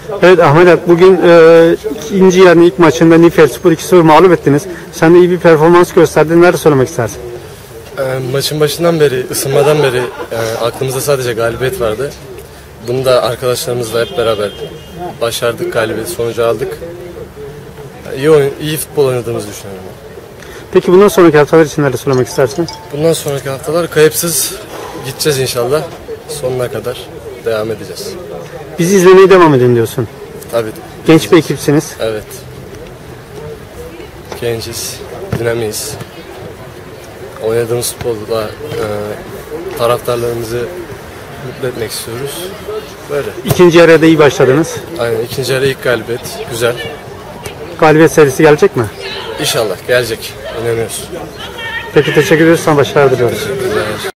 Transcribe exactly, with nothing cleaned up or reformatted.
Evet Ahmet abi, bugün e, ikinci yarının ilk maçında Nifelspor iki sıfır mağlup ettiniz. Sen de iyi bir performans gösterdin. Neler söylemek istersin? E, maçın başından beri, ısınmadan beri e, aklımızda sadece galibiyet vardı. Bunu da arkadaşlarımızla hep beraber başardık, galibiyet sonucu aldık. İyi oyun, iyi futbol oynadığımızı düşünüyorum. Peki bundan sonraki haftalar için neler söylemek istersin? Bundan sonraki haftalar kayıpsız gideceğiz inşallah. Sonuna kadar devam edeceğiz. Bizi izlemeye devam edin diyorsun. Tabii. Genç bir ekipsiniz. Evet. Genciz, dinamiyiz. Oynadığımız futbolda e, taraftarlarımızı mutlu etmek istiyoruz. Böyle. İkinci yarıya da iyi başladınız. Aynen, ikinci yarı ilk galibiyet. Güzel. Galibiyet serisi gelecek mi? İnşallah gelecek. İnanıyoruz. Peki teşekkür ederiz. Sana başarılar diliyoruz. Teşekkürler.